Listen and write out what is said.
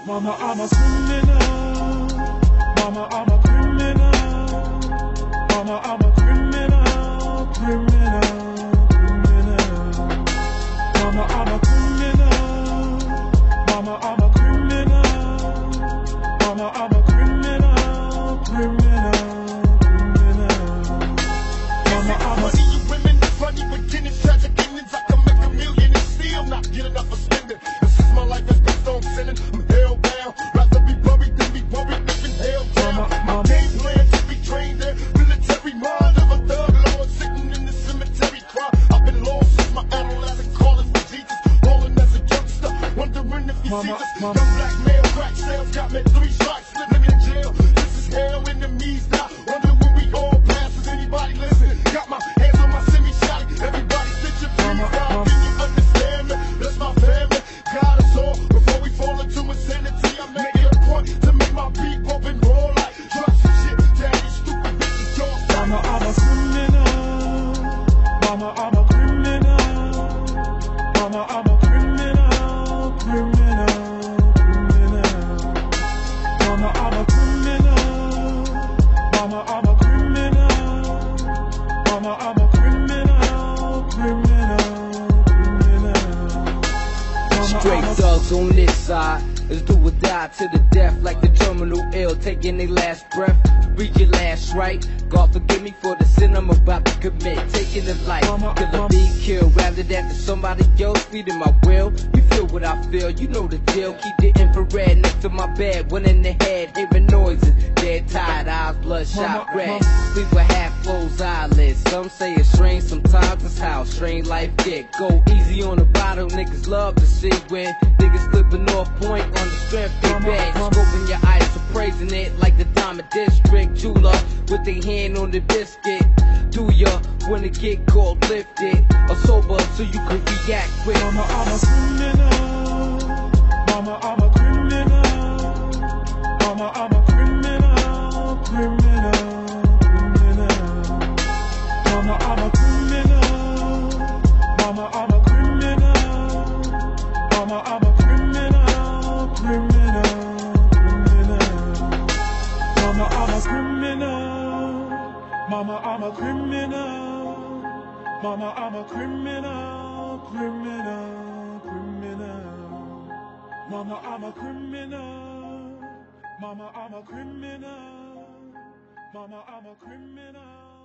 Mama, I'm a criminal. Mama, I'm a criminal. Mama, I'm a criminal, criminal, criminal. Mama, I'm a criminal. Mama, I'm a criminal. Mama, I'm a criminal, criminal, criminal. Mama, I'm a funny, you women, funny beginnings, tragic endings. I can make a million and still not get enough for spending. And since my life is based on sinning, I'm hellbound. Rather be buried than be worried, living hell down. My game plan to be trained in military mind of a thug lord sitting in the cemetery crying. I've been lost since my adolescent, calling for Jesus, rolling as a youngster, wondering if he sees us. Young black male crack sales got me 3 strikes, living in jail. This is hell, enemies die. Wonder when we all pass. Is anybody listening? Got my hands on my semi-shotty. Everybody sit your please down. Can you understand me? That's my family. God is all. Before we fall into insanity, I make it a point to make my beat bump and roll like drugs and shit. Daddy, stupid bitches, y'all. Mama, I'm a criminal. Mama, I'm a criminal. Mama, I'm a criminal, criminal, criminal. Mama, I'm a criminal. Mama, I'm a criminal. Mama, I'm a criminal, criminal, criminal. Mama, Straight I'm a thugs on this side. Let's do or die to the death, like the terminal ill, taking their last breath. Read your last right. God forgive me for the sin I'm about to commit. Taking the life, till I be killed. Rather than to somebody else feeding my will. You feel what I feel, you know the deal. Keep the infrared next to my bed, one in the head, hearing noises. Dead tired eyes, bloodshot red. Sleep with half closed eyelids. Some say it's strange, sometimes it's how strange life get. Go easy on the bottle, niggas love to see when niggas flipping North Point on the strength they bag. Scoping your eyes, so praising it like the Diamond District jeweler with their hand on the biscuit. Do ya wanna get caught lifted or sober so you can react quick? Mama, I'm a criminal. Mama, I'm a criminal. Mama, I'm a criminal, criminal, criminal. Mama, I'm a criminal. Mama, I'm a criminal. Mama, I'm a criminal, criminal, criminal. Mama, I'm a criminal. Mama, I'm a criminal. Mama, I'm a criminal, criminal, criminal. Mama, I'm a criminal. Mama, I'm a criminal. Mama, I'm a criminal.